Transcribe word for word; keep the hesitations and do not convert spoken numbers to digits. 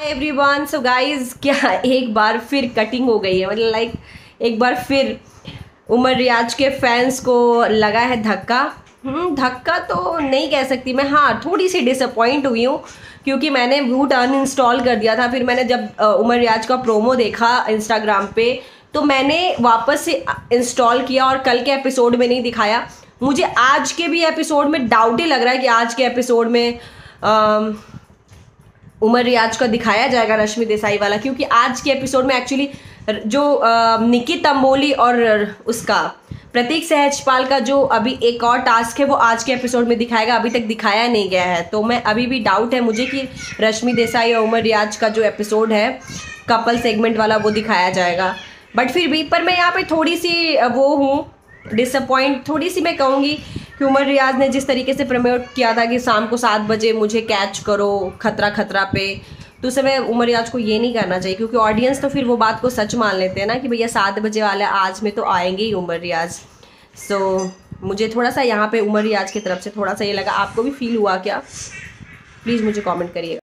Everyone, so guys क्या एक बार फिर कटिंग हो गई है। मतलब लाइक एक बार फिर उमर रियाज के फैंस को लगा है धक्का। हम्म धक्का तो नहीं कह सकती मैं, हाँ थोड़ी सी डिसअपॉइंट हुई हूँ क्योंकि मैंने वूट अनइंस्टॉल कर दिया था। फिर मैंने जब उमर रियाज का प्रोमो देखा इंस्टाग्राम पे तो मैंने वापस से इंस्टॉल किया और कल के एपिसोड में नहीं दिखाया। मुझे आज के भी एपिसोड में डाउट ही लग रहा है कि आज के एपिसोड में आ, उमर रियाज का दिखाया जाएगा रश्मि देसाई वाला, क्योंकि आज के एपिसोड में एक्चुअली जो निकी तंबोली और उसका प्रतीक सहजपाल का जो अभी एक और टास्क है वो आज के एपिसोड में दिखाएगा, अभी तक दिखाया नहीं गया है। तो मैं अभी भी डाउट है मुझे कि रश्मि देसाई और उमर रियाज का जो एपिसोड है कपल सेगमेंट वाला वो दिखाया जाएगा। बट फिर भी पर मैं यहाँ पे थोड़ी सी वो हूँ डिसअपॉइंट, थोड़ी सी मैं कहूँगी कि उमर रियाज ने जिस तरीके से प्रमोट किया था कि शाम को सात बजे मुझे कैच करो खतरा खतरा पे, तो उस समय उमर रियाज को ये नहीं करना चाहिए क्योंकि ऑडियंस तो फिर वो बात को सच मान लेते हैं ना कि भैया सात बजे वाला आज में तो आएंगे ही उमर रियाज। सो so, मुझे थोड़ा सा यहाँ पे उमर रियाज की तरफ से थोड़ा सा ये लगा। आपको भी फील हुआ क्या? प्लीज़ मुझे कमेंट करिएगा।